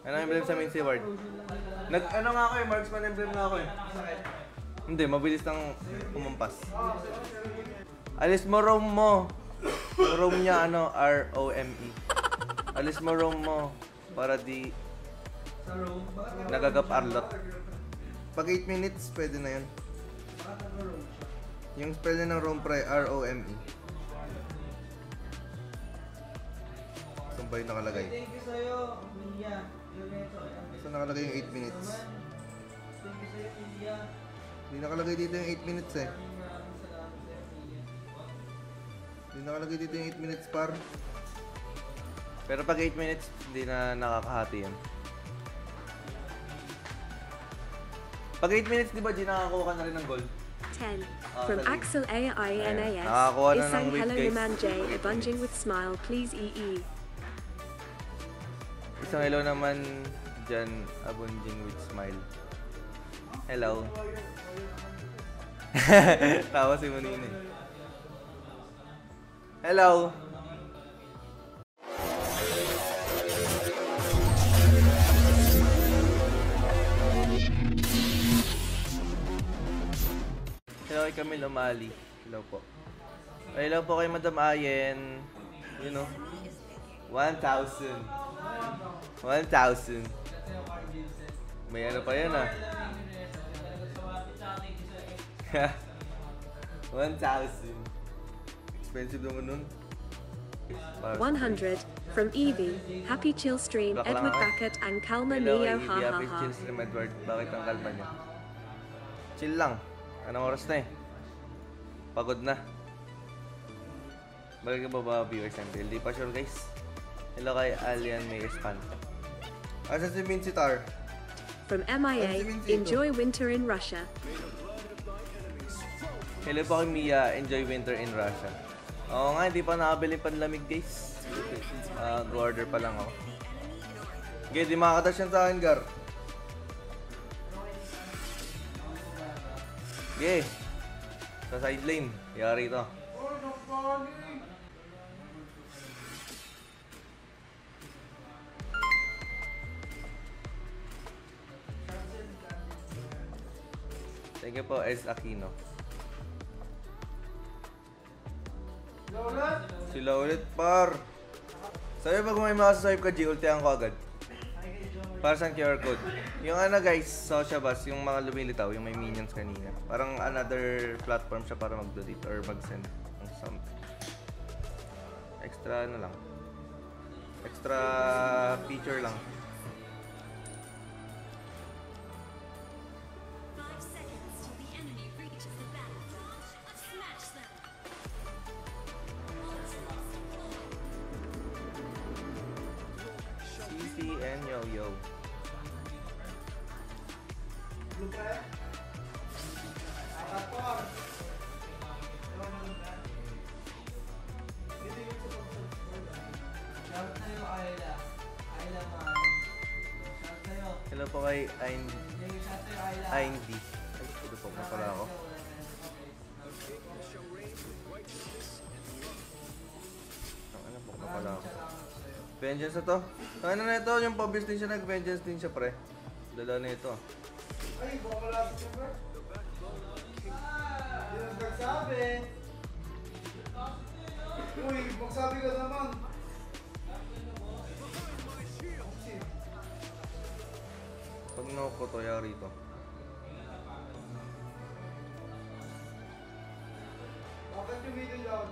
Ano emblem sa main si Ward? Ano nga ako eh, marksman emblem nga ako eh. Hindi, mabilis lang kumampas. Alis mo roam mo. Roam niya ano, R-O-M-E. Alis mo roam mo para di nagagap arlot. Pag 8 minutes, pwede na yun. Yung spell na ng roam pre, R-O-M-E. Saan ba yung nakalagay? Thank you sa'yo, Mia. Saan nakalagay yung 8 minutes? Thank you sa'yo, Mia. Hindi nakalagay dito yung 8 minutes eh. Hindi nakalagay dito yung 8 minutes par. Pero pag 8 minutes, hindi na nakakahati yan. Pag 8 minutes, di ba di nakakuha ka na rin ng goal? 10. From Axel AINAS. Nakakuha na ng Isang weight, hello guys. naman Jay. Abunging with smile. Please EE. Isang hello naman dyan, abunding with smile. Hello. Tawa si Munini. Hello. Hello kay Camille Umali. Hello po. Hello po kay Madam Ayen. You know. 1,000. 1,000. May ano pa yan ah. 1,000. Expensive naman nun. 100. From Evie. Happy chill stream. Black lang Edward ako. Backett and Kalma Hello, Neo. Evie. Ha ha Happy ha. chill stream, Edward. Bakit ang kalma niya? Chill lang. Anong oras na eh? Pagod na. Balik ka ba ba viewers natin? Hindi pa sure guys. Hello kay Alian May Span. Asa si Vinci Tar? From MIA. Enjoy winter in Russia. Hello po kay Mia. Enjoy winter in Russia. Oo nga, hindi pa nakabili panlamig guys. Order pa lang ako. Okay, di makakatash yan sa akin, Gar. Okay. Sa side lane. Yari ito. Thank you po, S. Aquino. Sila ulit, par. Sabi pag may makasaswipe ka, G, ultihan ko agad. Para sa QR code. Yung ano guys, social bus, yung mga lumilitaw, yung may minions kanina. Parang another platform siya para mag-delete or mag-send ng something. Extra ano lang. Extra feature lang. 5 seconds till the enemy reaches the battlefield. Smash them! CC and Yo-Yo. Shout sa'yo, Ayla. Ayla, man. Shout sa'yo. Hello po kay Shout sa'yo, Ayla. Aindy. Ay, ito po na pala ako. Ano po na pala ako. Vengeance na to. Ano na ito? Yung pabis din siya, nag-vengeance din siya pre. Dala na ito. Ay, baka malapit ka, bro. Hindi na nagsabi. Uy, magsabi ka naman. Pag nakuha ko to, yari ito. Bakit yung middle lang?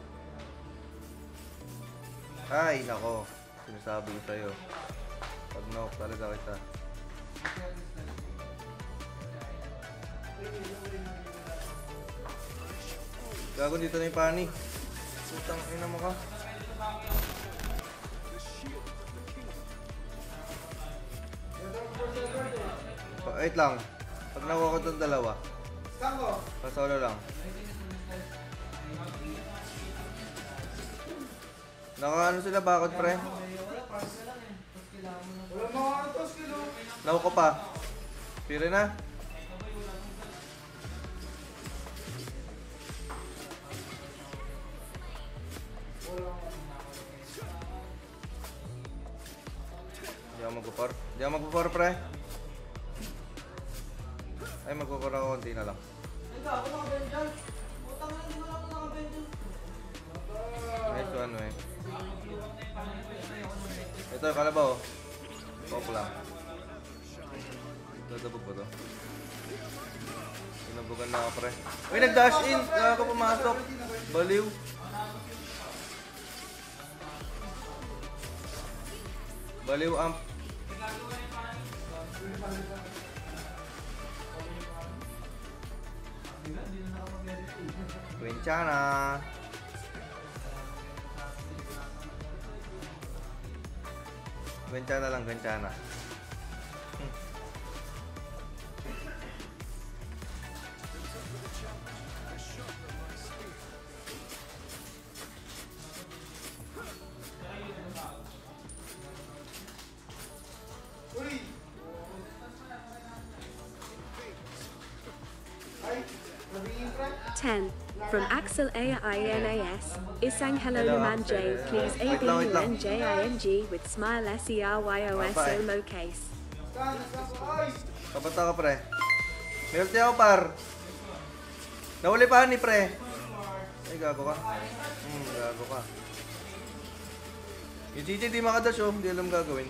Ay, nako. Sinasabi ko sa'yo. Pag nakuha talaga kita. Gago dito na yung pani. Putang ina mo ka. Wait lang. Pag nakuha ko itong dalawa, Saan ko? pasolo lang. Nakaano sila bakod pre? Wala mga atos, kilo. Nakuha ko pa. Pire na. Hindi ako magpo-par. Di ako magpo-par, pre. Ay, magpo-par ako konti na lang. Ay, gago naka-bend dyan. Putang na, hindi mo lang ako naka-bend dyan. Nice one, eh. Ito, kalabaw. Pop lang. Dadabog ba to? Sinabugan na ako, pre. Uy, nag-dash in! Kaya ako pumasok. Baliw. Baliw, amp. Quinchana. Quinchana lang, Quinchana. 10. From Axel AINAS. Isang hello Hello, naman Axel. J. Please Wait lang, wait lang. ABUNJING with smile SERYOS Bye-bye. solo case. Kapata ka, pre. Meron ako, par. Nahuli pa ni pre. Ay, gago ka. Gago ka. Yung CJ di makadash, oh. Hindi alam gagawin.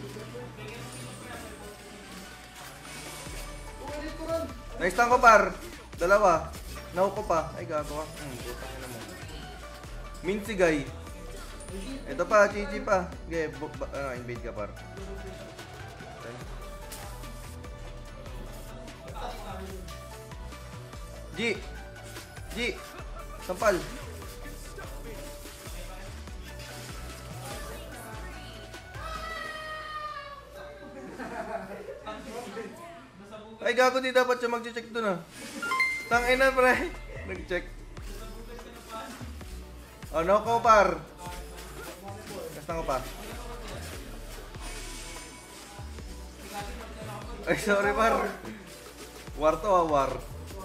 Nice tank ko, par. Dalawa. Nahu ko pa. Ay, gago ka. Putang ina mo. Mincy guy. Ito pa, CJ pa. Okay, invade ka, par. Okay. G! Sampal! Ay, gago, di dapat siya mag-check dun, ah. Tangina, pre. Nag-check. Oh, no ko, par. Kastan ko pa. Ay, sorry, par. War to, ah, war.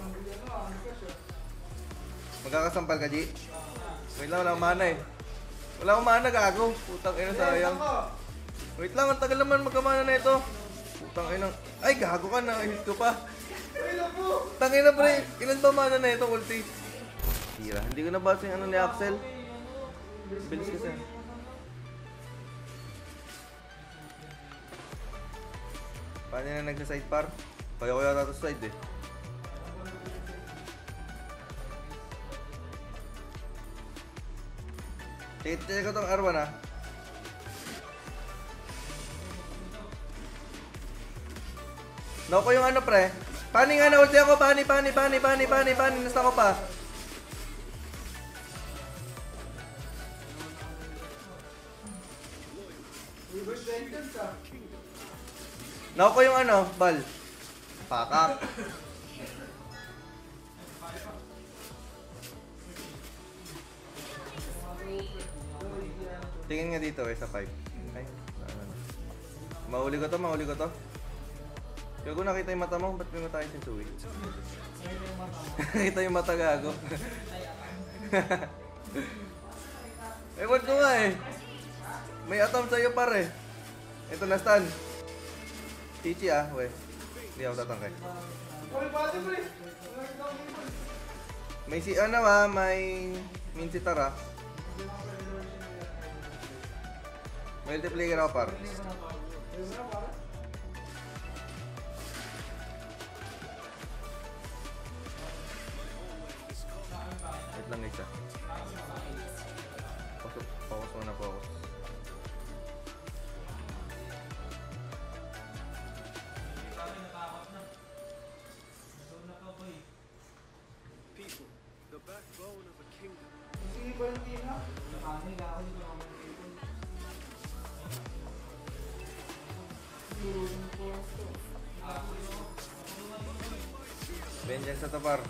Magkakasampal ka, G? Wait lang, wala akong mana eh. Wala akong mana, gago. Putang ina, sayang. Wait lang, ang tagal naman magkamana na ito. Putang ina. Ay, gago ka na. Hit ko pa. Tangina, pre. Ilan ba mana na ito, ulti? Tira. Hindi ko nabasa yung ano ni Axel. Bilis kasi. Paano na nagsa-sidebar? Kaya ko yata ito side eh. Check ko tong R1 ah. No ko yung ano pre. Pani nga na ulti ako, pani. Nasta ko pa. No ko yung ano, bal. Pakak. Tingin nga dito sa 5. Ay, ano. Mahuli ko to. Kaya kung nakita yung mata mo, ba't may mata yung Sensui? Nakita yung mata, gago. Ewan ko nga eh. May atom sa'yo pare. Ito na stun. Chichi ah, we. Hindi ako tatangkay. May si ano ah, may Mincy Tara. Multiplayer ako par. Wait lang isa. Focus muna, focus. People, the backbone of a kingdom. Vengeance sa tapar.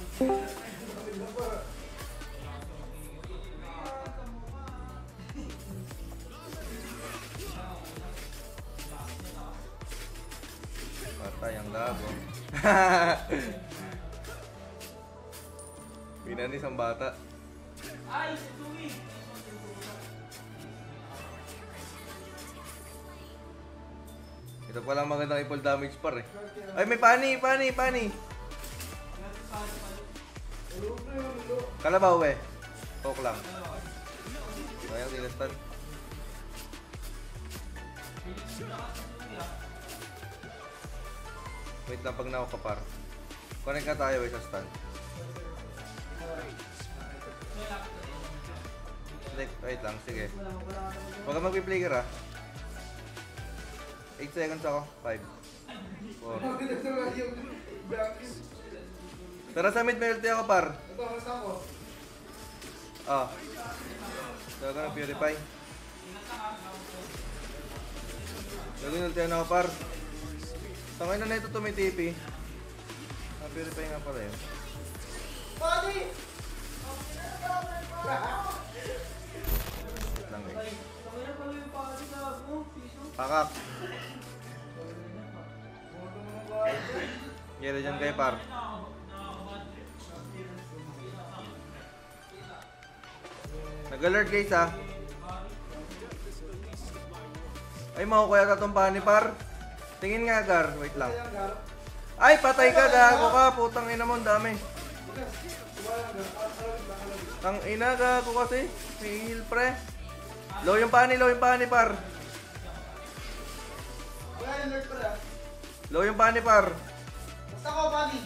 Patay ang gago. Pinanis ang bata. Ay, si Tui! Ito Ito palang magandang i-full damage par eh. Ay, may pani! Kalabaw eh. Poke lang. Sayang, tinastan. Wait lang pag na-ako par. Connect na tayo sa stun. Wait lang, sige. Huwag ka mag-flicker ha. 8 seconds ako. 5 4 Tara sa mid, may ulti ako par. Ah. Tara ka ng purify. Gagawin ultihan ako par. Tangay na ito tumitipi. Purify nga pala yun. Lang guys. Pakak. Gila dyan kay par. Nag-alert guys ha. Ay, makukuha yata itong pani par. Tingin nga Gar, wait lang. Ay, patay ka, gago ka. Putang ina mo, ang dami. Tang ina, gago kasi. May heal pre. Low yung pani par. Low yung pani par. Basta ko, pani.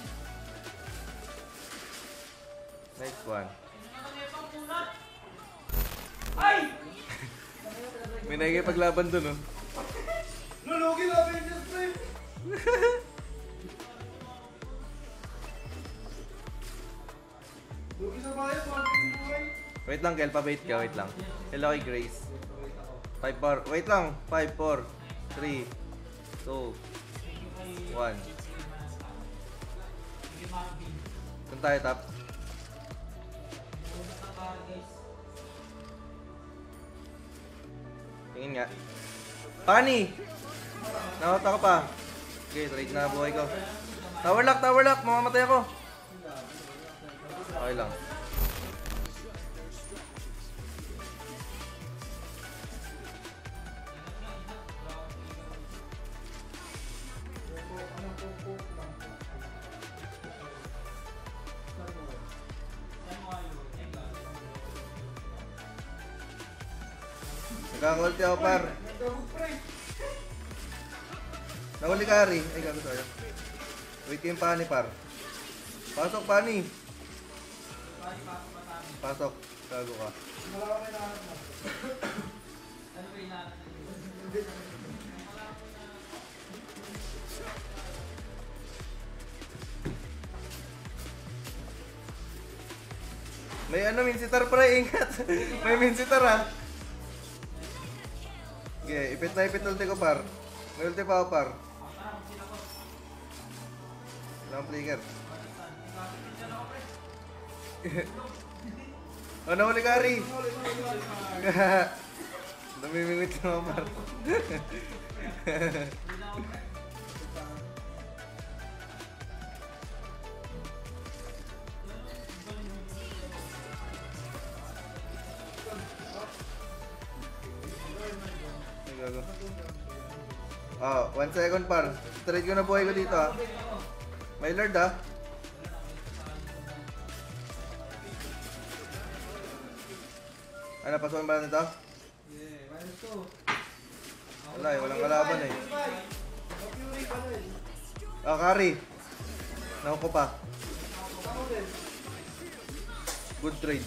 Nice one. Ay! May nakikipaglaban dun, oh. Lulugi na Avengers, pre! Lugi sa bayan, buhay. Wait lang, Kel, pa-bait ka, wait lang. Hello kay Grace. 5-4, wait lang. 5, 4, 3, 2, 1. Saan tayo, top? Tingin nga. Pani! Nakot ako pa. Okay, trade na buhay ko. Tower lock! Mamamatay ako. Okay lang. Nagkakulti ako par. Nahuli ka Ari. Ay gago tayo. Wait yung pani par. Pasok pani. Pasok. Gago ka. May ano minsitar pre, ingat. May minsitar ha. Okay, ipit na ipit ulti ko par. May ulti pa ako par. Lang flicker. Oh, nahuli ka Ari. Namimingwit lang ako par. Oh, 1 second par. Trade ko na buhay ko dito ha. May lord ha. Ano, pasukan ba nito? Wala eh, walang kalaban eh. Oh, carry. Naku pa. Good trade.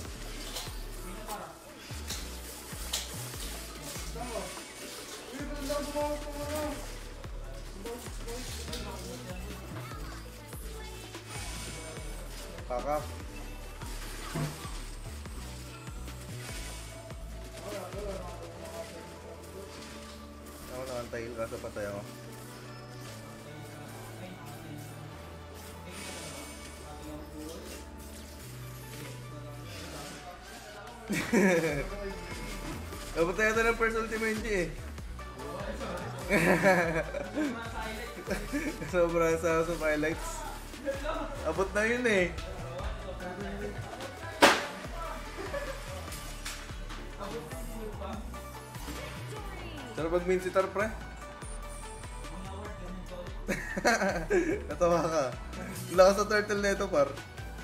Pakak. Ako nakantahil kaso patay ako. Napatay ito ng first ultimate eh. Sobrang sa highlights. Abot na yun eh. Sarap mag-minsitar pre. Natawa ka. Lakas sa turtle na ito, par.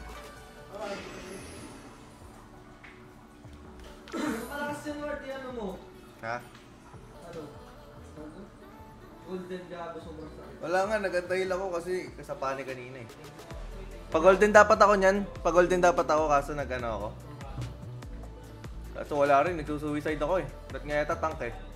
Malakas yung word, ano mo? Ha? Ano? Golden Gago, sobrang sakit. Wala nga, nag-antahil ako kasi kasapani kanina eh. Pag golden dapat ako niyan. Pag golden dapat ako kaso nag-ano ako. Kaso wala rin, nagsusuicide ako eh. Ba't nga yata tank eh.